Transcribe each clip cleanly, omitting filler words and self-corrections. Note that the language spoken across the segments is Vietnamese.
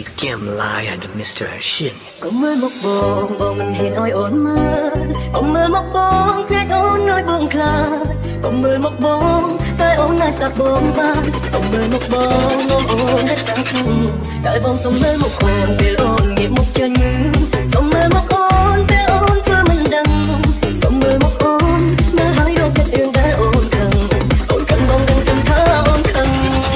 Lie and Mr. Shin. Ông mơ một bông mình hiền ôi ôn mơ. Ông mơ một bông khét ôn nơi bông khla. Ông mơ một bông tay ôn này sạc bông ba. Ông mơ một bông ôn đất ta không. Đại bông sống mơ một bông để ôn nghiệp một chân. Sống mơ một ôn để ôn thưa mình đằng. Sống mơ một ôn mơ hai đôi kết yêu đã ôn cần. Ôn cần bông đừng cần thơ ôn cần.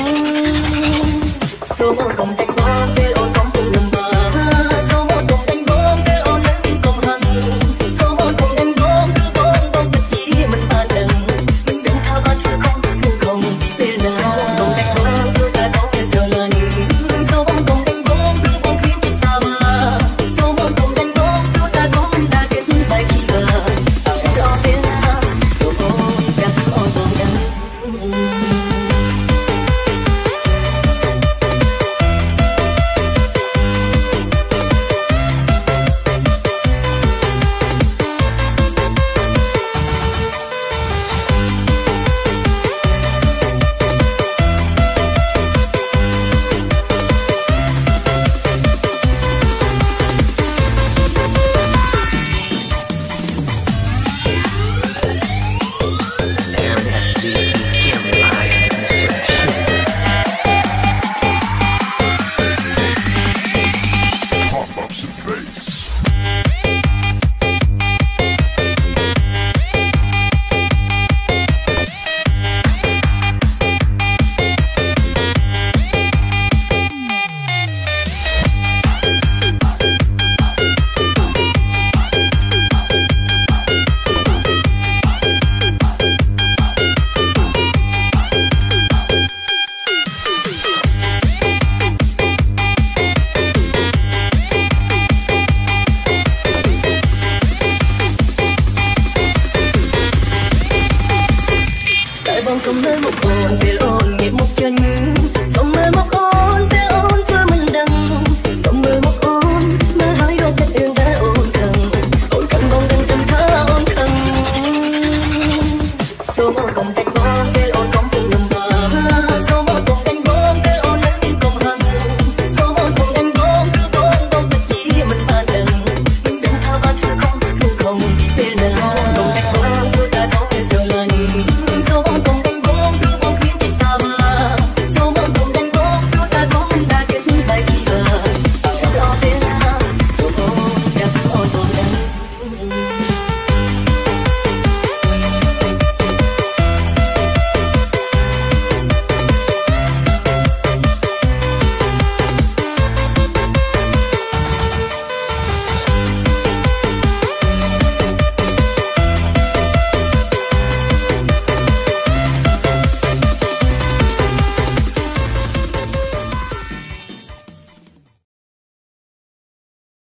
Số một bông đánh bông để ôn bông cùng lầm bờ. Số một bông đánh bông để ôn nắng tim công hằng. Số một bông đánh bông cứ bông bông thật chỉ mình ba lần. Mình đừng thao ba thứ không tên là. Số một bông đánh bông cứ ta bông để giờ lần. Số một bông đánh bông cứ bông khiến trên xa mà. Số một bông đánh bông cứ ta bông đã kết bài chỉ gờ. Đó biết số một đẹp ôn bông đắng. Bass.